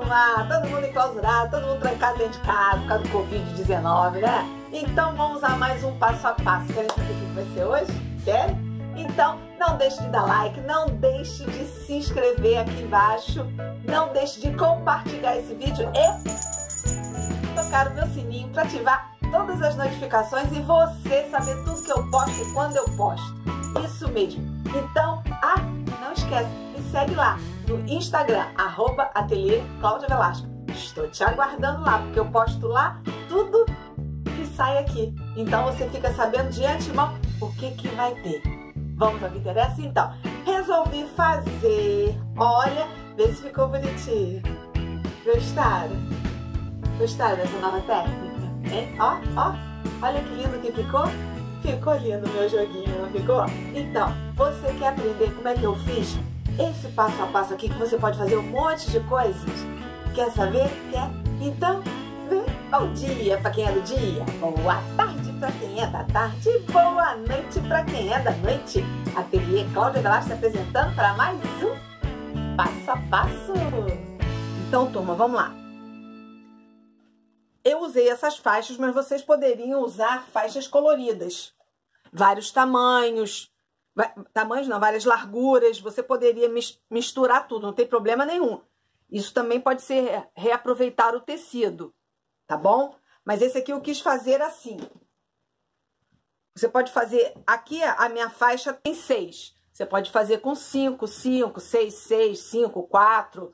turma? Todo mundo enclausurado, todo mundo trancado dentro de casa por causa do Covid-19, né? Então vamos a mais um passo a passo. Querem saber o que vai ser hoje? Querem? Então não deixe de dar like, não deixe de se inscrever aqui embaixo, não deixe de compartilhar esse vídeo e tocar o meu sininho para ativar todas as notificações e você saber tudo que eu posto e quando eu posto. Isso mesmo. Então, não esquece, me segue lá no Instagram, @ateliê Cláudia Velasco. Estou te aguardando lá, porque eu posto lá tudo que sai aqui. Então você fica sabendo de antemão o que vai ter. Vamos ao que interessa? Então, resolvi fazer. Olha, vê se ficou bonitinho. Gostaram? Gostaram dessa nova técnica? Hein? Ó, olha que lindo que ficou. Ficou lindo o meu joguinho, não ficou? Então, você quer aprender como é que eu fiz esse passo a passo aqui, que você pode fazer um monte de coisas? Quer saber? Quer? Então, vem. Bom dia para quem é do dia, boa tarde para quem é da tarde, boa noite para quem é da noite. Ateliê Cláudia Velasco apresentando para mais um passo a passo. Então, turma, vamos lá. Eu usei essas faixas, mas vocês poderiam usar faixas coloridas. Vários tamanhos, várias larguras. Você poderia misturar tudo, não tem problema nenhum. Isso também pode ser reaproveitar o tecido, tá bom? Mas esse aqui eu quis fazer assim. Você pode fazer, aqui a minha faixa tem 6. Você pode fazer com 5, 5, 6, 6, 5, 4...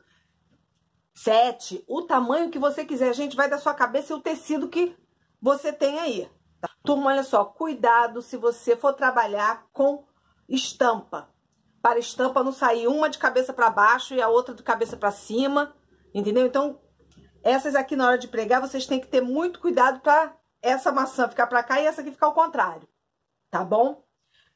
7, o tamanho que você quiser, gente, vai da sua cabeça e o tecido que você tem aí. Tá? Turma, olha só, cuidado se você for trabalhar com estampa. Para estampa não sair uma de cabeça para baixo e a outra de cabeça para cima, entendeu? Então, essas aqui na hora de pregar, vocês têm que ter muito cuidado para essa maçã ficar para cá e essa aqui ficar ao contrário, tá bom?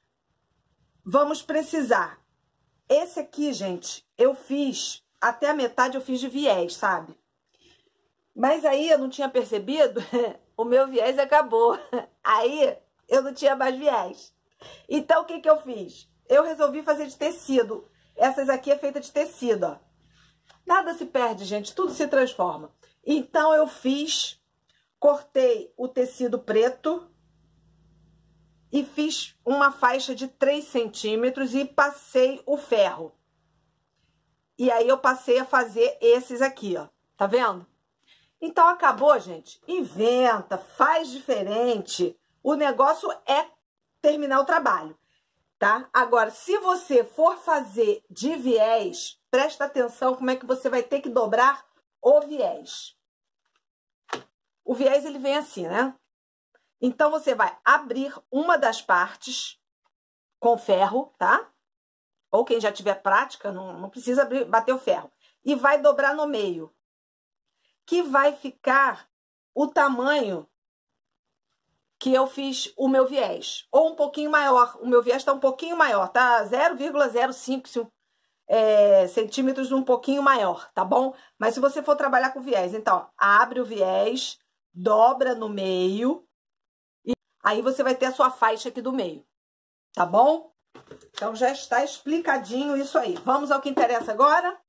Vamos precisar. Esse aqui, gente, eu fiz... Até a metade eu fiz de viés, sabe? Mas aí eu não tinha percebido, o meu viés acabou. Aí eu não tinha mais viés. Então o que eu fiz? Eu resolvi fazer de tecido. Essas aqui é feita de tecido, ó. Nada se perde, gente, tudo se transforma. Então eu fiz, cortei o tecido preto e fiz uma faixa de 3 centímetros e passei o ferro. E aí eu passei a fazer esses aqui, ó. Tá vendo? Então acabou, gente. Inventa, faz diferente. O negócio é terminar o trabalho, tá? Agora, se você for fazer de viés, presta atenção como é que você vai ter que dobrar o viés. O viés, ele vem assim, né? Então, você vai abrir uma das partes com ferro, tá? Ou quem já tiver prática, não precisa bater o ferro. E vai dobrar no meio. Que vai ficar o tamanho que eu fiz o meu viés. Ou um pouquinho maior. O meu viés tá um pouquinho maior, tá? 0,05 centímetros, um pouquinho maior, tá bom? Mas se você for trabalhar com viés, então, ó, abre o viés, dobra no meio. E aí você vai ter a sua faixa aqui do meio. Tá bom? Então, já está explicadinho isso aí. Vamos ao que interessa agora?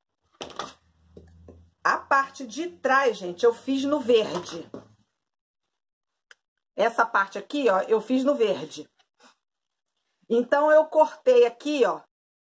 A parte de trás, gente, eu fiz no verde. Essa parte aqui, ó, eu fiz no verde. Então, eu cortei aqui, ó,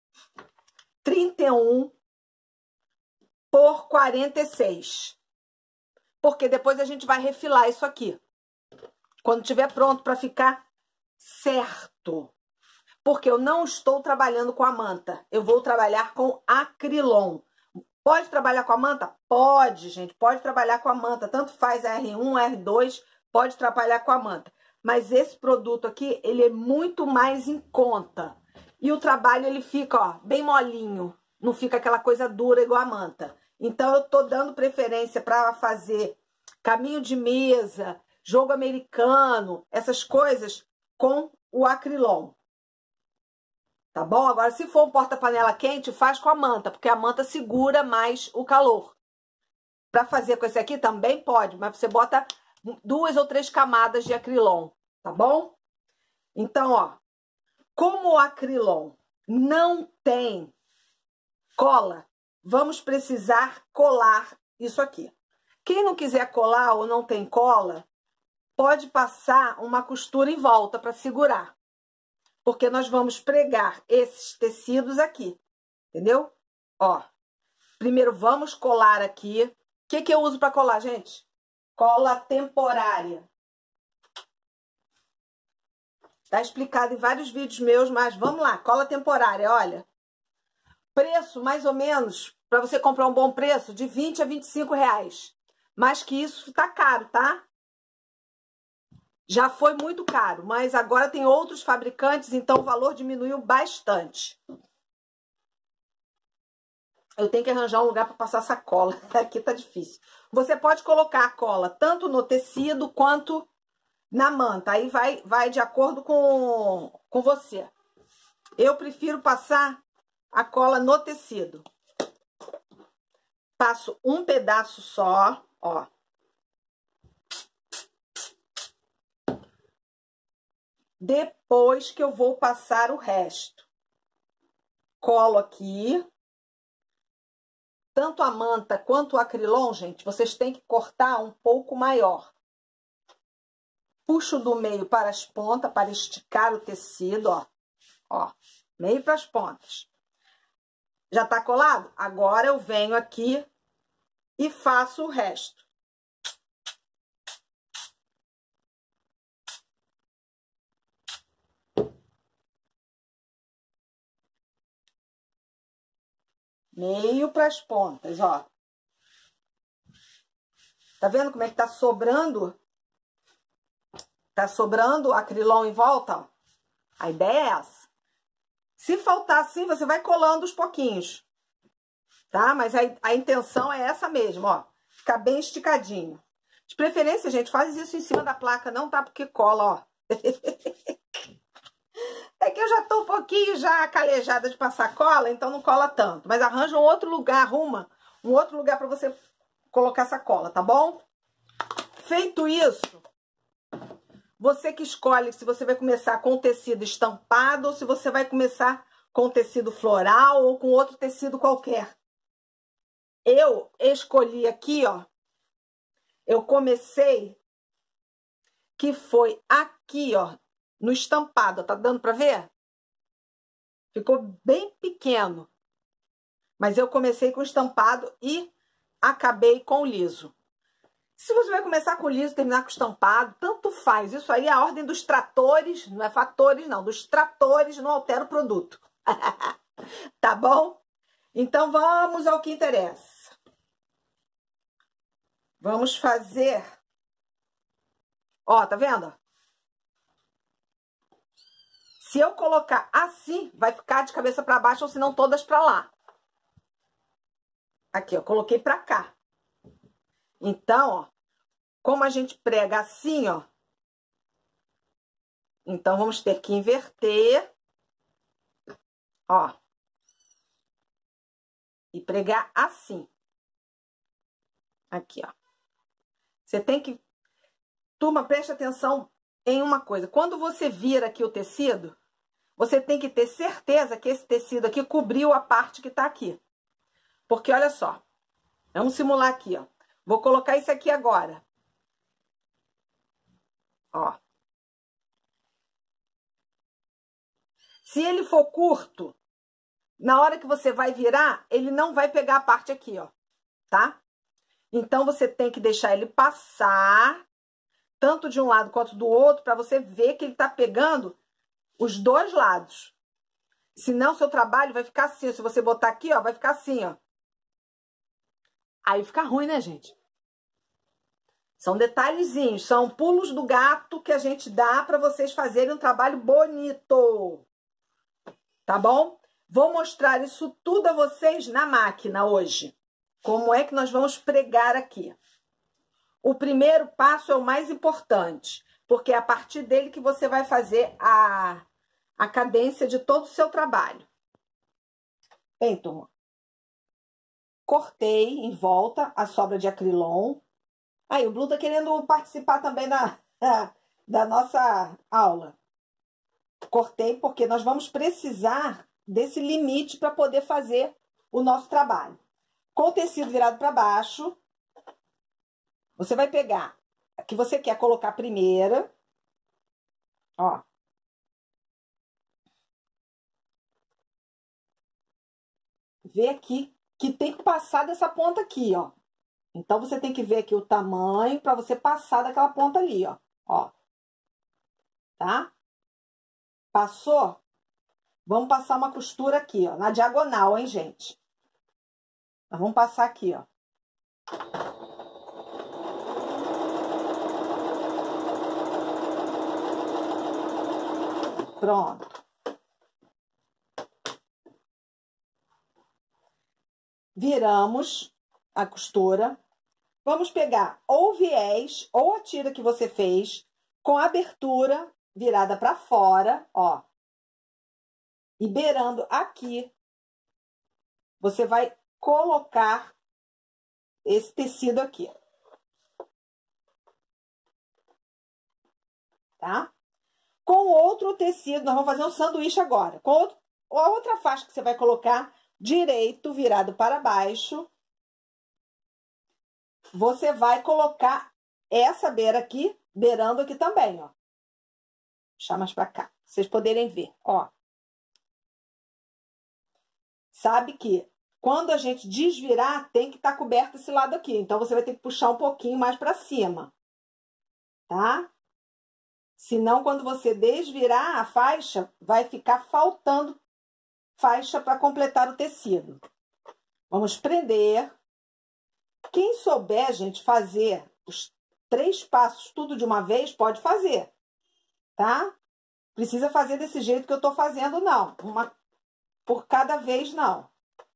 31 por 46. Porque depois a gente vai refilar isso aqui. Quando tiver pronto para ficar certo. Porque eu não estou trabalhando com a manta. Eu vou trabalhar com acrilon. Pode trabalhar com a manta? Pode, gente. Pode trabalhar com a manta. Tanto faz R1, R2, pode trabalhar com a manta. Mas esse produto aqui, ele é muito mais em conta. E o trabalho, ele fica, ó, bem molinho. Não fica aquela coisa dura igual a manta. Então, eu tô dando preferência para fazer caminho de mesa, jogo americano, essas coisas com o acrilon. Tá bom? Agora, se for um porta-panela quente, faz com a manta, porque a manta segura mais o calor. Para fazer com esse aqui também pode, mas você bota 2 ou 3 camadas de acrilon, tá bom? Então, ó, como o acrilon não tem cola, vamos precisar colar isso aqui. Quem não quiser colar ou não tem cola, pode passar uma costura em volta para segurar. Porque nós vamos pregar esses tecidos aqui, entendeu? Ó, primeiro vamos colar aqui. O que eu uso para colar, gente? Cola temporária. Tá explicado em vários vídeos meus, mas vamos lá. Cola temporária, olha. Preço, mais ou menos, para você comprar um bom preço, de 20 a 25 reais. Mais que isso, tá caro, tá? Já foi muito caro, mas agora tem outros fabricantes, então o valor diminuiu bastante. Eu tenho que arranjar um lugar para passar essa cola. Aqui tá difícil. Você pode colocar a cola tanto no tecido quanto na manta. Aí vai de acordo com você. Eu prefiro passar a cola no tecido. Passo um pedaço só, ó. Depois que eu vou passar o resto. Colo aqui. Tanto a manta quanto o acrilon, gente, vocês têm que cortar um pouco maior. Puxo do meio para as pontas, para esticar o tecido, ó. Ó, meio para as pontas. Já tá colado? Agora eu venho aqui e faço o resto. Meio para as pontas, ó. Tá vendo como é que tá sobrando? Tá sobrando acrilon em volta, ó. A ideia é essa. Se faltar assim, você vai colando os pouquinhos, tá? Mas a intenção é essa mesmo, ó. Ficar bem esticadinho. De preferência, gente, faz isso em cima da placa, não tá? Porque cola, ó. É que eu já tô um pouquinho já calejada de passar cola, então não cola tanto. Mas arranja um outro lugar, arruma um outro lugar pra você colocar essa cola, tá bom? Feito isso, você que escolhe se você vai começar com tecido estampado ou se você vai começar com tecido floral ou com outro tecido qualquer. Eu escolhi aqui, ó. Eu comecei que foi aqui, ó, no estampado. Tá dando pra ver? Ficou bem pequeno. Mas eu comecei com estampado e acabei com o liso. Se você vai começar com liso e terminar com estampado, tanto faz. Isso aí é a ordem dos tratores, não é fatores, não. Dos tratores não altera o produto. Tá bom? Então, vamos ao que interessa. Vamos fazer... Ó, tá vendo? Se eu colocar assim, vai ficar de cabeça para baixo ou se não todas para lá. Aqui, eu coloquei para cá. Então, ó, como a gente prega assim, ó, então vamos ter que inverter, ó, e pregar assim. Aqui, ó. Você tem que... Turma, preste atenção em uma coisa. Quando você vira aqui o tecido, você tem que ter certeza que esse tecido aqui cobriu a parte que tá aqui. Porque, olha só, vamos simular aqui, ó. Vou colocar isso aqui agora. Ó. Se ele for curto, na hora que você vai virar, ele não vai pegar a parte aqui, ó, tá? Então, você tem que deixar ele passar, tanto de um lado quanto do outro, para você ver que ele tá pegando os dois lados. Senão, seu trabalho vai ficar assim. Se você botar aqui, ó, vai ficar assim, ó. Aí fica ruim, né, gente? São detalhezinhos, são pulos do gato que a gente dá para vocês fazerem um trabalho bonito. Tá bom? Vou mostrar isso tudo a vocês na máquina hoje. Como é que nós vamos pregar aqui. O primeiro passo é o mais importante, porque é a partir dele que você vai fazer a cadência de todo o seu trabalho. Bem, turma, cortei em volta a sobra de acrilon. Aí, o Blue tá querendo participar também da nossa aula. Cortei porque nós vamos precisar desse limite para poder fazer o nosso trabalho. Com o tecido virado para baixo, Você vai pegar a que você quer colocar primeiro, ó. Vê aqui que tem que passar dessa ponta aqui, ó. Então, você tem que ver aqui o tamanho para você passar daquela ponta ali, ó. Ó. Tá? Passou? Vamos passar uma costura aqui, ó, na diagonal, hein, gente? Nós vamos passar aqui, ó. Pronto. Viramos a costura. Vamos pegar ou o viés ou a tira que você fez com a abertura virada para fora, ó. E beirando aqui, você vai colocar esse tecido aqui. Tá? Com outro tecido, nós vamos fazer um sanduíche agora. Com a outra faixa que você vai colocar direito, virado para baixo, você vai colocar essa beira aqui, beirando aqui também, ó. Puxar mais pra cá, pra vocês poderem ver, ó. Sabe que quando a gente desvirar, tem que estar coberto esse lado aqui. Então, você vai ter que puxar um pouquinho mais pra cima, tá? Senão, quando você desvirar a faixa, vai ficar faltando faixa para completar o tecido. Vamos prender. Quem souber, gente, fazer os 3 passos tudo de uma vez, pode fazer, tá? Precisa fazer desse jeito que eu tô fazendo, não. Uma por cada vez, não.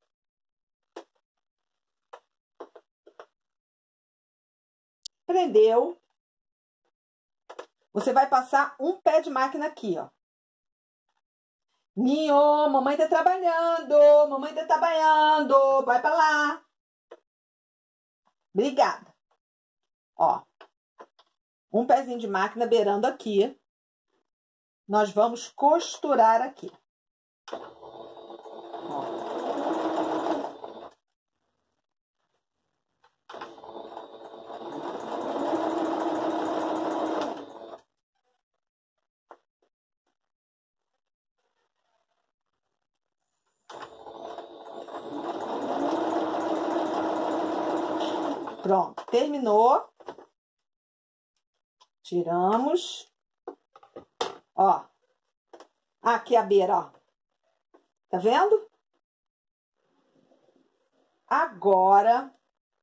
Prendeu. Você vai passar um pé de máquina aqui, ó. Ninho, mamãe tá trabalhando, mamãe tá trabalhando, vai pra lá. Obrigada. Ó, um pezinho de máquina beirando aqui. Nós vamos costurar aqui. Ó. Pronto, terminou. Tiramos. Ó. Aqui a beira, ó. Tá vendo? Agora,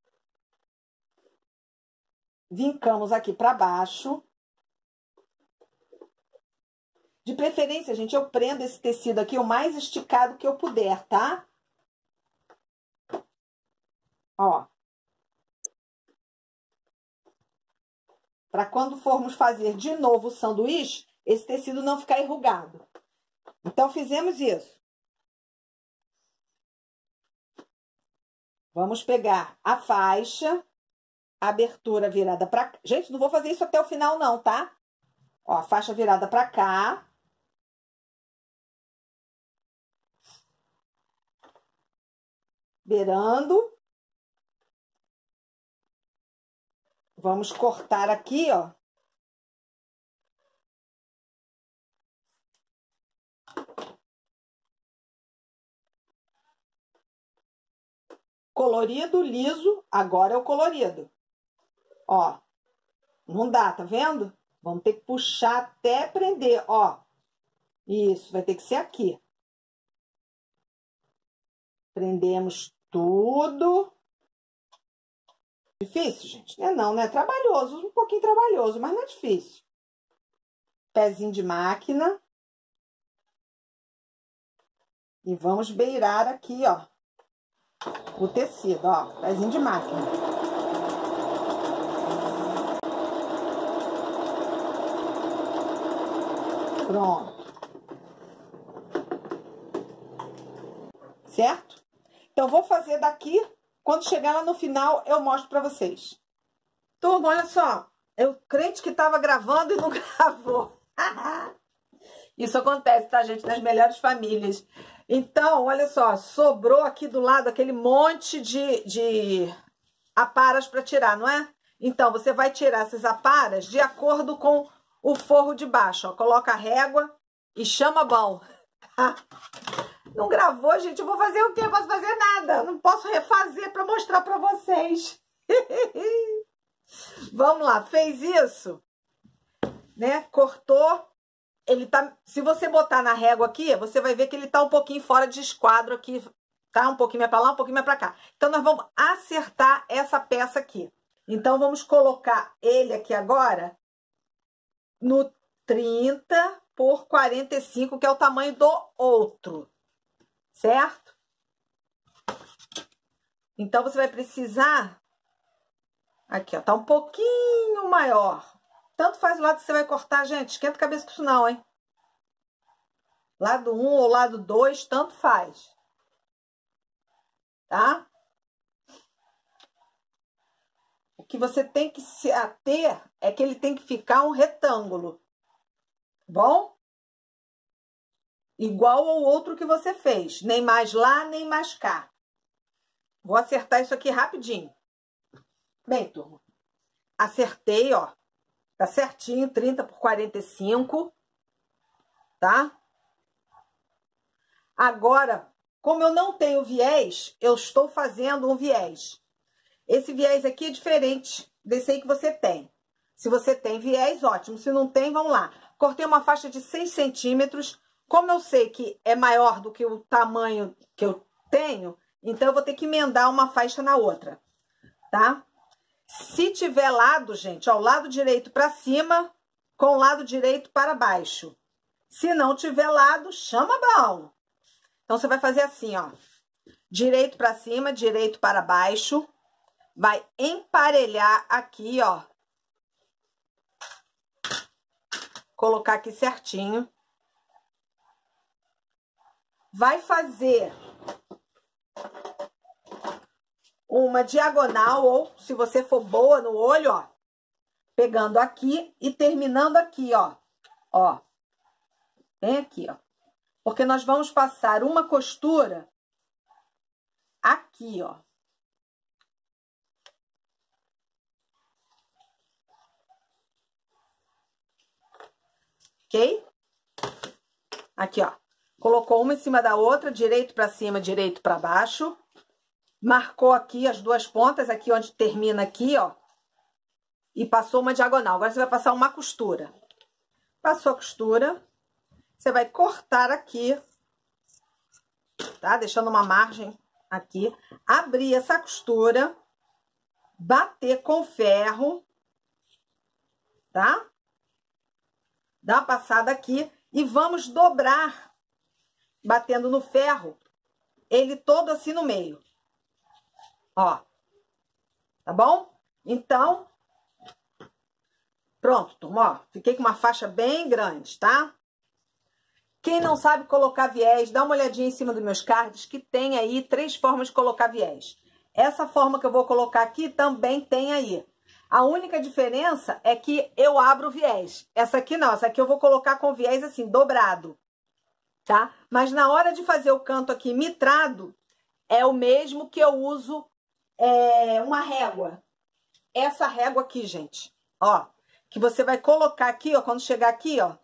vincamos aqui pra baixo. De preferência, gente, eu prendo esse tecido aqui o mais esticado que eu puder, tá? Ó. Para quando formos fazer de novo o sanduíche, esse tecido não ficar enrugado. Então, fizemos isso. Vamos pegar a faixa, a abertura virada para cá. Gente, não vou fazer isso até o final, não, tá? Ó, a faixa virada para cá. Beirando. Vamos cortar aqui, ó. Colorido, liso, agora é o colorido. Ó, não dá, tá vendo? Vamos ter que puxar até prender, ó. Isso, vai ter que ser aqui. Prendemos tudo. Difícil, gente? Não é não, né? É trabalhoso, um pouquinho trabalhoso, mas não é difícil. Pezinho de máquina. E vamos beirar aqui, ó, o tecido, ó, pezinho de máquina. Pronto. Certo? Então, vou fazer daqui. Quando chegar lá no final, eu mostro pra vocês. Turma, olha só. Eu crente que tava gravando e não gravou. Isso acontece, tá, gente? Nas melhores famílias. Então, olha só. Sobrou aqui do lado aquele monte de aparas pra tirar, não é? Então, você vai tirar essas aparas de acordo com o forro de baixo, ó. Coloca a régua e chama bom. Não gravou, gente? Eu vou fazer o quê? Eu não posso fazer nada. Não posso refazer para mostrar para vocês. Vamos lá, fez isso, né? Cortou. Ele tá, se você botar na régua aqui, você vai ver que ele tá um pouquinho fora de esquadro aqui, tá? Um pouquinho mais para lá, um pouquinho mais para cá. Então, nós vamos acertar essa peça aqui. Então, vamos colocar ele aqui agora no 30 por 45, que é o tamanho do outro, certo? Então, você vai precisar... Aqui, ó, tá um pouquinho maior. Tanto faz o lado que você vai cortar, gente. Esquenta a cabeça com isso não, hein? Lado 1 ou lado 2, tanto faz. Tá? O que você tem que se ater é que ele tem que ficar um retângulo. Bom? Igual ao outro que você fez. Nem mais lá, nem mais cá. Vou acertar isso aqui rapidinho. Bem, turma. Acertei, ó. Tá certinho, 30 por 45. Tá? Agora, como eu não tenho viés, eu estou fazendo um viés. Esse viés aqui é diferente desse aí que você tem. Se você tem viés, ótimo. Se não tem, vamos lá. Cortei uma faixa de 6 centímetros. Como eu sei que é maior do que o tamanho que eu tenho, então eu vou ter que emendar uma faixa na outra, tá? Se tiver lado, gente, ó, o lado direito para cima, com o lado direito para baixo. Se não tiver lado, chama bom. Então, você vai fazer assim, ó. Direito para cima, direito para baixo. Vai emparelhar aqui, ó. Colocar aqui certinho. Vai fazer uma diagonal, ou se você for boa no olho, ó. Pegando aqui e terminando aqui, ó. Ó. Bem aqui, ó. Porque nós vamos passar uma costura aqui, ó. Ok? Aqui, ó. Colocou uma em cima da outra, direito para cima, direito para baixo. Marcou aqui as duas pontas, aqui onde termina aqui, ó. E passou uma diagonal. Agora você vai passar uma costura. Passou a costura, você vai cortar aqui, tá? Deixando uma margem aqui. Abrir essa costura, bater com ferro, tá? Dá uma passada aqui e vamos dobrar, batendo no ferro, ele todo assim no meio. Ó, tá bom? Então, pronto, turma, ó. Fiquei com uma faixa bem grande, tá? Quem não sabe colocar viés, dá uma olhadinha em cima dos meus cards, que tem aí 3 formas de colocar viés. Essa forma que eu vou colocar aqui também tem aí. A única diferença é que eu abro o viés. Essa aqui não, essa aqui eu vou colocar com viés assim, dobrado, tá? Mas na hora de fazer o canto aqui mitrado, é o mesmo que eu uso uma régua. Essa régua aqui, gente, ó, que você vai colocar aqui, ó, quando chegar aqui, ó,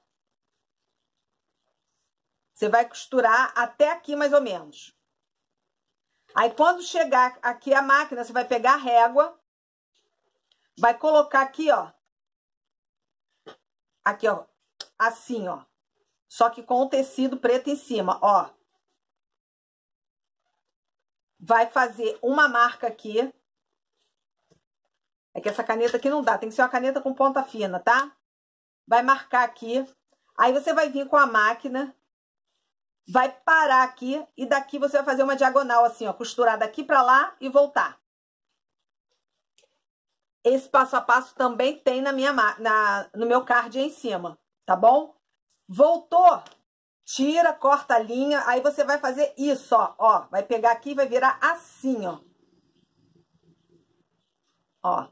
você vai costurar até aqui mais ou menos. Aí, quando chegar aqui a máquina, você vai pegar a régua, vai colocar aqui, ó. Aqui, ó. Assim, ó. Só que com o tecido preto em cima, ó. Vai fazer uma marca aqui. É que essa caneta aqui não dá, tem que ser uma caneta com ponta fina, tá? Vai marcar aqui. Aí, você vai vir com a máquina, vai parar aqui e daqui você vai fazer uma diagonal assim, ó. Costurar daqui pra lá e voltar. Esse passo a passo também tem no meu card aí em cima, tá bom? Voltou, tira, corta a linha, aí você vai fazer isso, ó. Vai pegar aqui e vai virar assim, ó. Ó.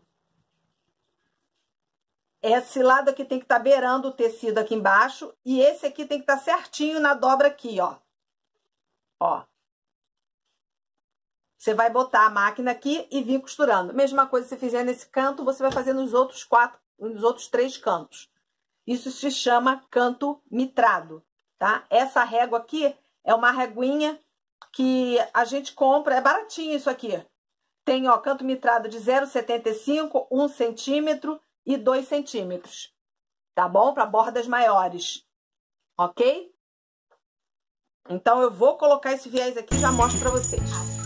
Esse lado aqui tem que estar beirando o tecido aqui embaixo e esse aqui tem que estar certinho na dobra aqui, ó. Ó. Você vai botar a máquina aqui e vir costurando. Mesma coisa que você fizer nesse canto, você vai fazer nos outros 3 cantos. Isso se chama canto mitrado, tá? Essa régua aqui é uma reguinha que a gente compra, é baratinho isso aqui. Tem, ó, canto mitrado de 0,75, 1 centímetro e 2 centímetros. Tá bom? Para bordas maiores. Ok? Então, eu vou colocar esse viés aqui e já mostro para vocês.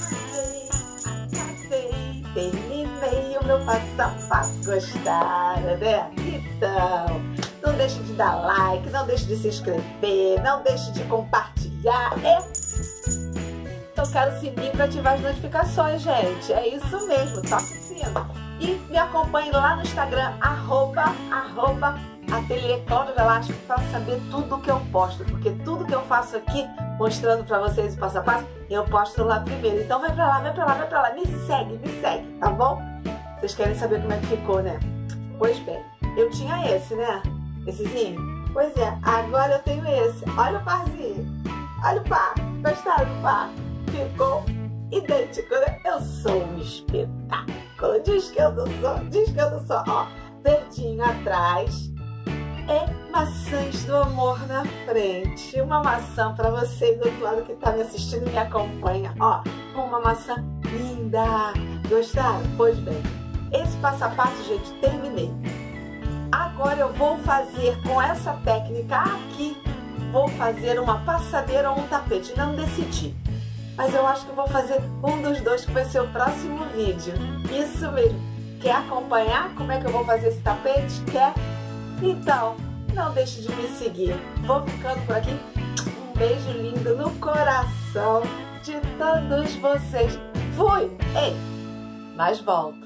Terminei o meu passo a passo. Gostaram, né? Então, não deixe de dar like, não deixe de se inscrever, não deixe de compartilhar. Tocar o sininho para ativar as notificações, gente. É isso mesmo, toque o sino. E me acompanhe lá no Instagram, @Ateliê Cláudia Velasco, para saber tudo que eu posto. Porque tudo que eu faço aqui, mostrando para vocês o passo a passo, eu posto lá primeiro. Então vai pra lá, vai pra lá, vai pra lá. Me segue, tá bom? Vocês querem saber como é que ficou, né? Pois bem, eu tinha esse, né? Essezinho? Pois é, agora eu tenho esse. Olha o parzinho. Olha o par. Gostaram do par? Ficou idêntico, né? Eu sou um espetáculo. Diz que eu não sou. Ó, verdinho atrás. Maçãs do amor na frente. Uma maçã para você do outro lado que tá me assistindo e me acompanha. Ó, uma maçã linda. Gostaram? Pois bem, esse passo a passo, gente, terminei. Agora eu vou fazer com essa técnica aqui, vou fazer uma passadeira ou um tapete. Não decidi, mas eu acho que vou fazer um dos dois, que vai ser o próximo vídeo. Isso mesmo. Quer acompanhar como é que eu vou fazer esse tapete? Quer? Então, não deixe de me seguir. Vou ficando por aqui. Um beijo lindo no coração de todos vocês. Fui! Ei, mas volto.